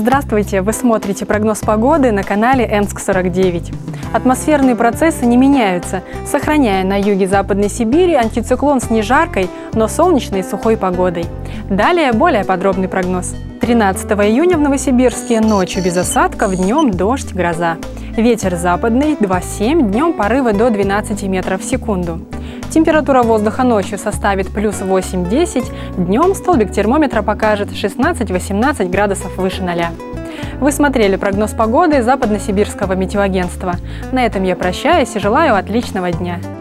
Здравствуйте! Вы смотрите прогноз погоды на канале Энск-49. Атмосферные процессы не меняются, сохраняя на юге Западной Сибири антициклон с не жаркой, но солнечной и сухой погодой. Далее более подробный прогноз. 13 июня в Новосибирске ночью без осадков, днем дождь, гроза. Ветер западный 2,7, днем порывы до 12 метров в секунду. Температура воздуха ночью составит плюс 8-10, днем столбик термометра покажет 16-18 градусов выше 0. Вы смотрели прогноз погоды Западно-Сибирского метеоагентства. На этом я прощаюсь и желаю отличного дня.